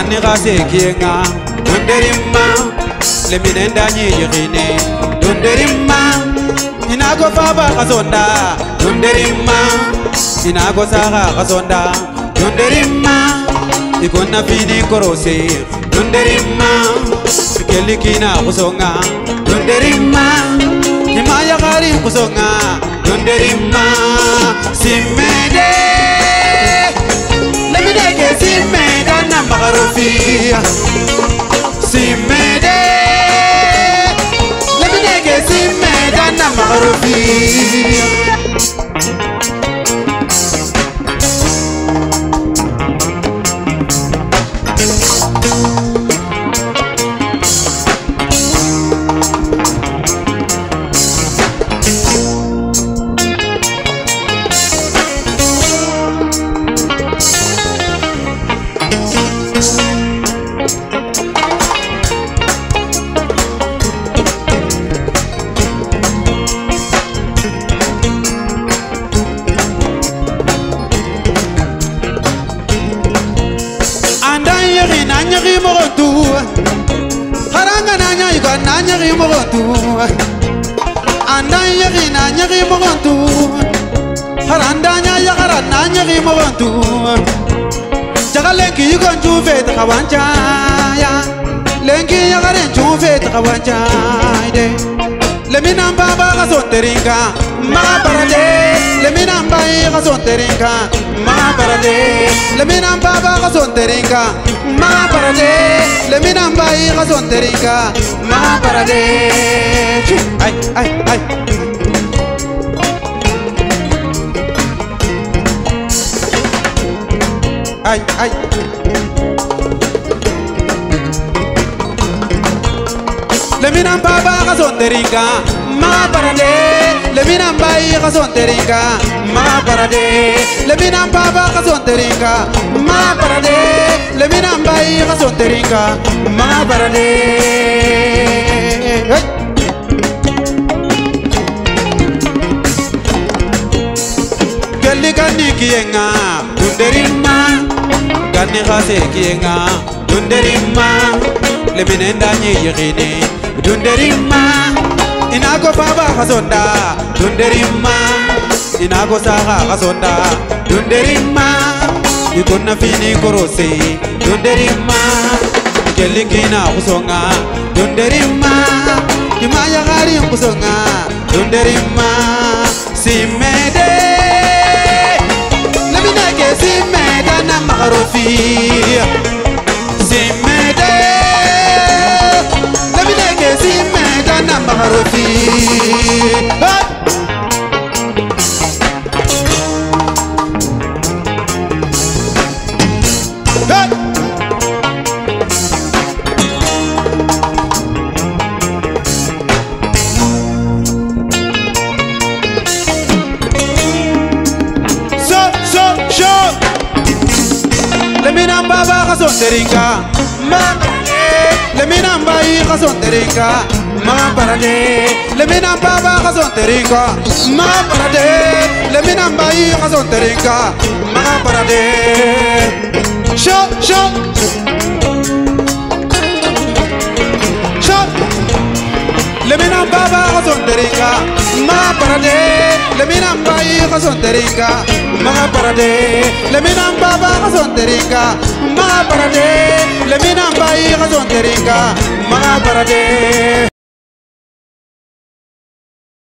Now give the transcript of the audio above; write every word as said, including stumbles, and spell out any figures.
Gani gase kienga Dunderima Leminenda nyigine Dunderima Inago faba kasonda Dunderima Inago saga kasonda Dunderima Ikona fini korose Dunderima Kelikina kusonga Dunderima Himaya gari kusonga Dunderima Simede Lemideke simede na magarufi Simede Lemideke simede na magarufi Nanyari motu, haranga nanya yuga nanyari motu, andanyari nanyari motu, harandanya yagara nanyari motu, jagalenki yuga juve takawanja ya, lenki yagare juve takawanja ide, lemina baba kasoteringa, ma parade, lemina bai kasoteringa, ma parade, lemina baba kasoteringa. Ma parade, le minambai razonterica. Ma parade, ay ay ay. Ay ay. Le minambaba razonterica. Ma parade, le minambai razonterica. Ma parade, le minambaba razonterica. Ma parade. Le minambai razonterica, ma parade. Galli gani kienga, dunderima. Gani gase kienga, dunderima. Le minenda nyigine, dunderima. Inago baba razonda, dunderima. Inago saga razonda, dunderima. Ikona fini korose Dunderima Kelikina kusonga Dunderima Imaya gari kusonga Dunderima Simede Leminake simede na magarufi Simede Leminake simede na magarufi Le minamba kasonterica, ma le minamba kasonterica, ma parade. Le minamba kasonterica, ma parade. Le minamba kasonterica, ma parade. Show, show, show. Le minamba kasonterica, ma parade. Le minamba kasonterica, ma parade. Le minamba kasonterica, ma parade. Le minamba kasonterica, ma parade.